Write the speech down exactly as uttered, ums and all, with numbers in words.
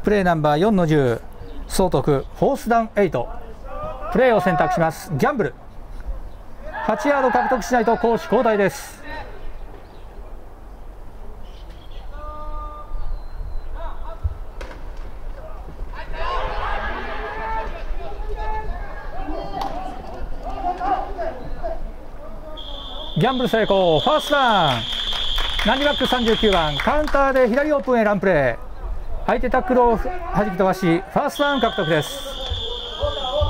プレーナンバーよんのじゅう総得フォースダウンエイト、プレーを選択します。ギャンブルはちヤード獲得しないと攻守交代です。ギャンブル成功、ファーストダウン。ナンディバックさんじゅうきゅうばん、カウンターで左オープンへランプレー、相手タックルを弾き飛ばしファーストダウン獲得です。